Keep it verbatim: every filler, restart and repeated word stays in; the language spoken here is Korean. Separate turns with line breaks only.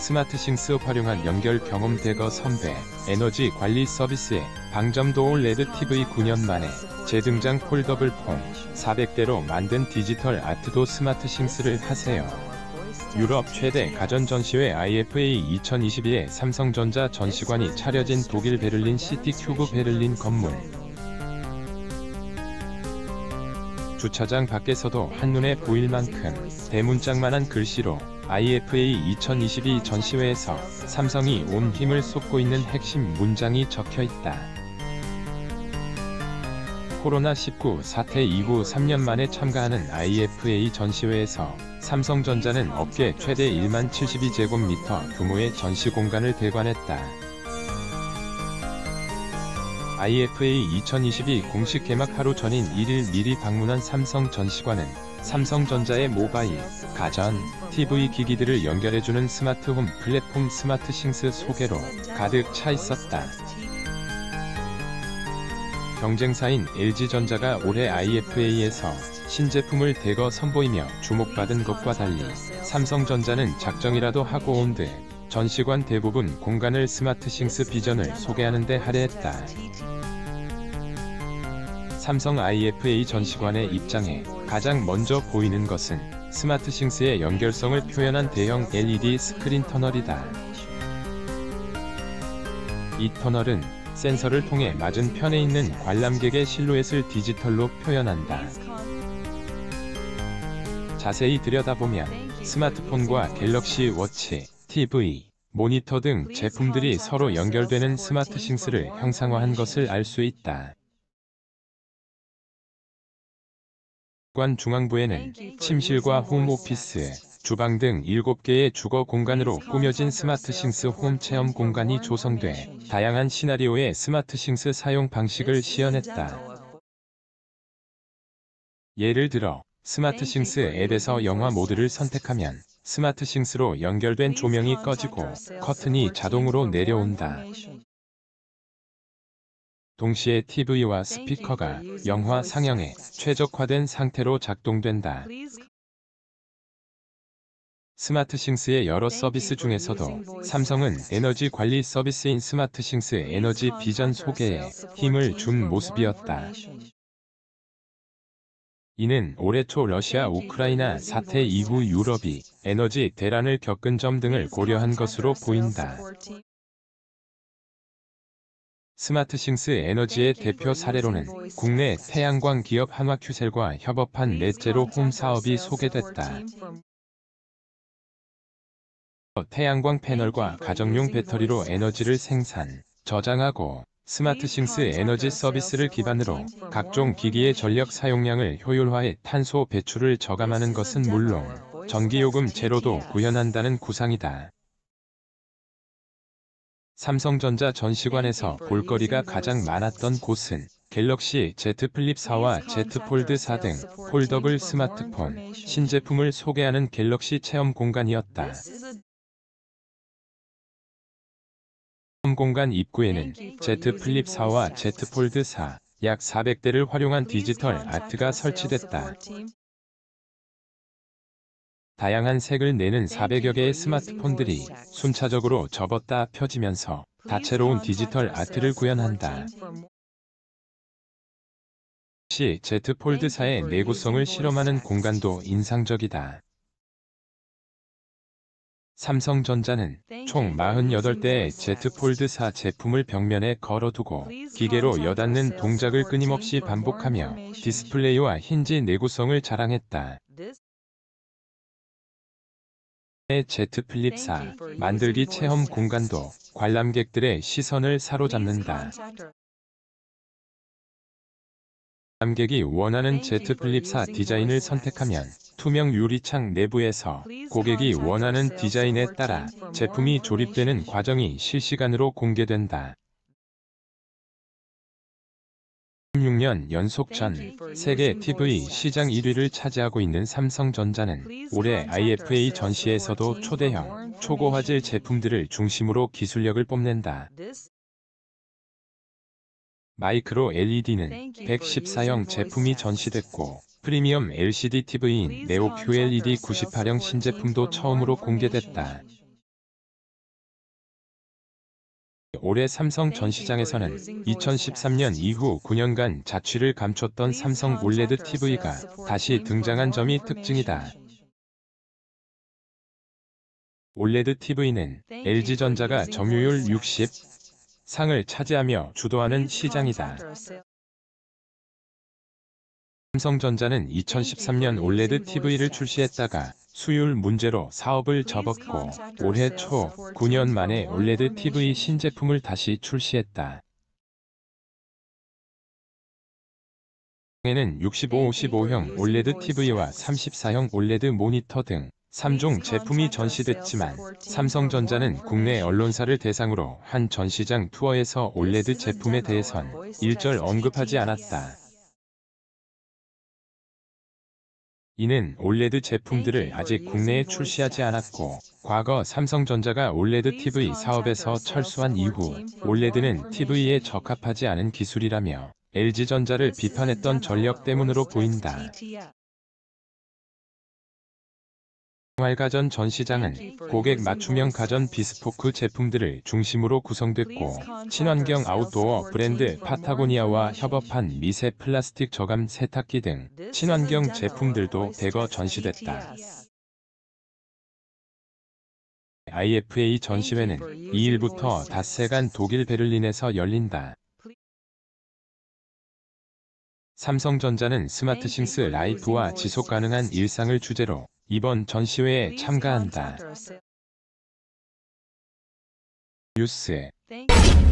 스마트싱스 활용한 연결 경험 대거 선배, 에너지 관리 서비스에 방점도 올레드 티브이 구 년 만에 재등장. 폴더블 폰 사백 대로 만든 디지털 아트도 스마트싱스를 하세요. 유럽 최대 가전 전시회 아이에프에이 이천이십이에 삼성전자 전시관이 차려진 독일 베를린 시티큐브 베를린 건물. 주차장 밖에서도 한눈에 보일 만큼 대문짝만한 글씨로 아이에프에이 이천이십이 전시회에서 삼성이 온 힘을 쏟고 있는 핵심 문장이 적혀있다. 코로나 십구 사태 이후 삼 년 만에 참가하는 아이에프에이 전시회에서 삼성전자는 업계 최대 일만 칠십이 제곱미터 규모의 전시 공간을 대관했다. 아이에프에이 이천이십이 공식 개막 하루 전인 일 일 미리 방문한 삼성 전시관은 삼성전자의 모바일, 가전, 티브이 기기들을 연결해주는 스마트홈 플랫폼 스마트싱스 소개로 가득 차 있었다. 경쟁사인 엘지전자가 올해 아이에프에이에서 신제품을 대거 선보이며 주목받은 것과 달리 삼성전자는 작정이라도 하고 온 듯 전시관 대부분 공간을 스마트싱스 비전을 소개하는 데 할애했다. 삼성 아이에프에이 전시관의 입장에 가장 먼저 보이는 것은 스마트싱스의 연결성을 표현한 대형 엘이디 스크린 터널이다. 이 터널은 센서를 통해 맞은편에 있는 관람객의 실루엣을 디지털로 표현한다. 자세히 들여다보면 스마트폰과 갤럭시 워치, 티브이, 모니터 등 제품들이 서로 연결되는 스마트싱스를 형상화한 것을 알 수 있다. 관 중앙부에는 침실과 홈오피스, 주방 등 일곱 개의 주거 공간으로 꾸며진 스마트싱스 홈 체험 공간이 조성돼 다양한 시나리오의 스마트싱스 사용 방식을 시연했다. 예를 들어 스마트싱스 앱에서 영화 모드를 선택하면 스마트싱스로 연결된 조명이 꺼지고 커튼이 자동으로 내려온다. 동시에 티브이와 스피커가 영화 상영에 최적화된 상태로 작동된다. 스마트싱스의 여러 서비스 중에서도 삼성은 에너지 관리 서비스인 스마트싱스 에너지 비전 소개에 힘을 준 모습이었다. 이는 올해 초 러시아 우크라이나 사태 이후 유럽이 에너지 대란을 겪은 점 등을 고려한 것으로 보인다. 스마트싱스 에너지의 대표 사례로는 국내 태양광 기업 한화큐셀과 협업한 넷제로 홈 사업이 소개됐다. 태양광 패널과 가정용 배터리로 에너지를 생산, 저장하고 스마트싱스 에너지 서비스를 기반으로 각종 기기의 전력 사용량을 효율화해 탄소 배출을 저감하는 것은 물론 전기요금 제로도 구현한다는 구상이다. 삼성전자 전시관에서 볼거리가 가장 많았던 곳은 갤럭시 Z 플립 사와 Z 폴드 사 등 폴더블 스마트폰 신제품을 소개하는 갤럭시 체험 공간이었다. 체험 공간 입구에는 Z 플립 사와 Z 폴드 사 약 사백 대를 활용한 디지털 아트가 설치됐다. 다양한 색을 내는 사백여 개의 스마트폰들이 순차적으로 접었다 펴지면서 다채로운 디지털 아트를 구현한다. 역시 Z 폴드 사의 내구성을 실험하는 공간도 인상적이다. 삼성전자는 총 사십팔 대의 Z 폴드 사 제품을 벽면에 걸어두고 기계로 여닫는 동작을 끊임없이 반복하며 디스플레이와 힌지 내구성을 자랑했다. Z 플립 사 만들기 체험 공간도 관람객들의 시선을 사로잡는다. 관람객이 원하는 Z 플립 사 디자인을 선택하면 투명 유리창 내부에서 고객이 원하는 디자인에 따라 제품이 조립되는 과정이 실시간으로 공개된다. 십육 년 연속 전 세계 티브이 시장 일 위를 차지하고 있는 삼성전자는 올해 아이에프에이 전시에서도 초대형, 초고화질 제품들을 중심으로 기술력을 뽐낸다. 마이크로 엘이디는 백십사형 제품이 전시됐고 프리미엄 엘시디 티브이인 네오 큐엘이디 구십팔형 신제품도 처음으로 공개됐다. 올해 삼성 전시장에서는 이천십삼 년 이후 구 년간 자취를 감췄던 삼성 올레드 티비가 다시 등장한 점이 특징이다. 올레드 티비는 엘지전자가 점유율 육십 상을 차지하며 주도하는 시장이다. 삼성전자는 이천십삼 년 올레드 티비를 출시했다가 수율 문제로 사업을 접었고 올해 초 구 년 만에 올레드 티비 신제품을 다시 출시했다. 에는 육십오, 오십오형 올레드 티비와 삼십사형 올레드 모니터 등 삼 종 제품이 전시됐지만 삼성전자는 국내 언론사를 대상으로 한 전시장 투어에서 올레드 제품에 대해선 일절 언급하지 않았다. 이는 올레드 제품들을 아직 국내에 출시하지 않았고 과거 삼성전자가 올레드 티비 사업에서 철수한 이후 올레드는 티비에 적합하지 않은 기술이라며 엘지전자를 비판했던 전력 때문으로 보인다. 생활가전 전시장은 고객 맞춤형 가전 비스포크 제품들을 중심으로 구성됐고 친환경 아웃도어 브랜드 파타고니아와 협업한 미세 플라스틱 저감 세탁기 등 친환경 제품들도 대거 전시됐다. 아이에프에이 전시회는 이 일부터 닷새간 독일 베를린에서 열린다. 삼성전자는 스마트싱스 라이프와 지속가능한 일상을 주제로 이번 전시회에 참가한다. 뉴스